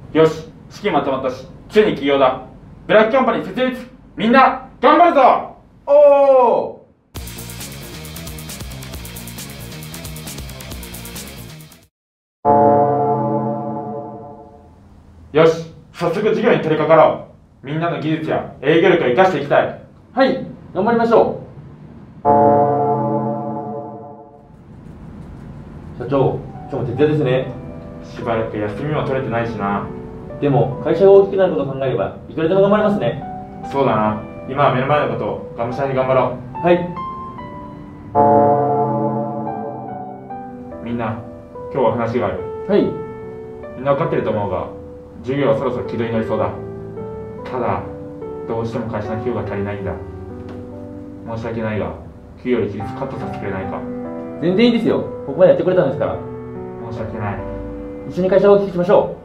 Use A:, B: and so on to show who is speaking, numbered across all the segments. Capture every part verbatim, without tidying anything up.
A: よし、資金まとまったし、ついに起業だ。ブラックカンパニー設立。みんな、頑張るぞ。
B: おお。
A: よし、早速事業に取り掛かろう。みんなの技術や営業力を生かしていきたい。
B: はい、頑張りましょう。社長、今日も徹夜ですね。
A: しばらく休みも取れてないしな。
B: でも会社が大きくなることを考えればいくらでも頑張れますね。
A: そうだな。今は目の前のことをがむしゃらに頑張ろ
B: う。はい。
A: みんな、今日は話がある。
B: はい。
A: みんな分かってると思うが、授業はそろそろ軌道に乗りそうだ。ただどうしても会社の費用が足りないんだ。申し訳ないが給与率カットさせてくれないか。
B: 全然いいですよ。ここまでやってくれたんですから。
A: 申し訳ない。
B: 一緒に会社を大きくしましょ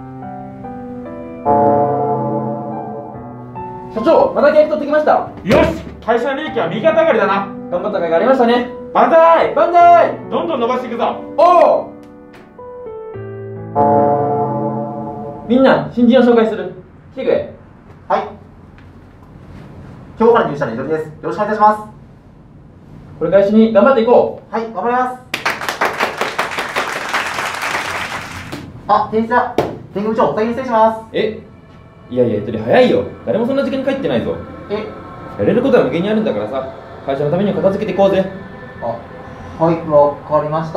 B: う。社長、また契約取ってきました。
A: よし、会社の利益は右肩上がりだな。
B: 頑張った甲斐がありましたね。
A: 万歳
B: 万歳。
A: どんどん伸ばしていくぞ。
B: おお。みんな新人を紹介する。来てくれ。
C: はい。今日から入社のみどりです。よろしくお願いいたします。
B: これから一緒に頑張っていこ
C: う。はい、頑張ります。あ、店員さん、店務長、お先に失礼します。
B: え、いやいや、ゆとり早いよ。誰もそんな時間に帰ってないぞ。
C: え、
B: やれることは無限にあるんだからさ、会社のために片付けていこうぜ。
C: あ、はい、わかりました。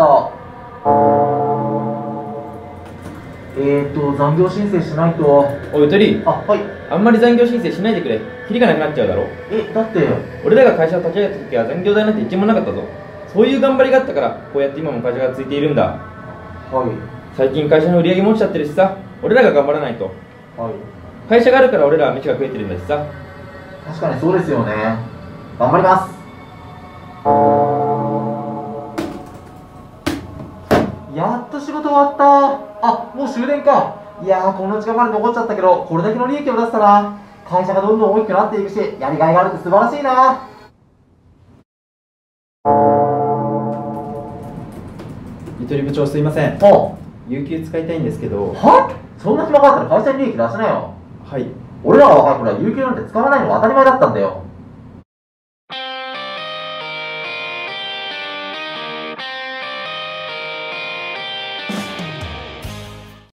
C: えーと、残業申請しないと。
B: おい、ゆとり。
C: あ、はい。
B: あんまり残業申請しないでくれ。キリがなくなっちゃうだろ。
C: え、だって
B: 俺らが会社を立ち上げた時は残業代なんて一円もなかったぞ。そういう頑張りがあったからこうやって今も会社が続いているんだ。
C: はい。
B: 最近会社の売り上げも落ちちゃってるしさ、俺らが頑張らないと。
C: はい。
B: 会社があるから俺らは飯が食えてるんだしさ。
C: 確かにそうですよね。頑張ります。やっと仕事終わった。あ、もう終電か。いやー、こんな時間まで残っちゃったけど、これだけの利益を出したら会社がどんどん大きくなっていくし、やりがいがあるって素晴らしいな。
D: ゆとり部長、すいません。
C: おう、
D: 有給使いたいんですけど。
C: は？そんな暇があったら会社に利益出しなよ。
D: はい。
C: 俺らが若い頃は有給なんて使わないのが当たり前だったんだよ。